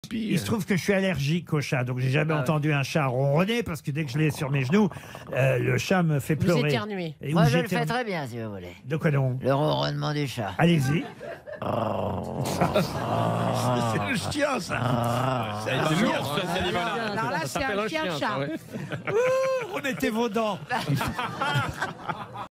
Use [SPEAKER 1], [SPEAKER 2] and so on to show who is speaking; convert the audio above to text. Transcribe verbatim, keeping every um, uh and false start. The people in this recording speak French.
[SPEAKER 1] Il se trouve que je suis allergique au chat, donc j'ai jamais
[SPEAKER 2] Ah ouais.
[SPEAKER 1] entendu un chat ronronner parce que dès que je l'ai sur mes genoux, euh, le chat me fait
[SPEAKER 2] Vous
[SPEAKER 1] pleurer.
[SPEAKER 2] éternuez.
[SPEAKER 1] Et
[SPEAKER 3] Moi,
[SPEAKER 1] où
[SPEAKER 3] je le
[SPEAKER 1] j'éternue-
[SPEAKER 3] fais très bien, si vous voulez.
[SPEAKER 1] De quoi donc?
[SPEAKER 3] Le ronronnement du chat.
[SPEAKER 1] Allez-y.
[SPEAKER 4] C'est le chien, ça.
[SPEAKER 5] C'est lourd, ce animal-là.
[SPEAKER 2] Alors là,
[SPEAKER 5] Ça
[SPEAKER 2] c'est
[SPEAKER 5] s'appelle
[SPEAKER 2] un chien-chat.
[SPEAKER 5] ça, ouais.
[SPEAKER 1] On était vos dents.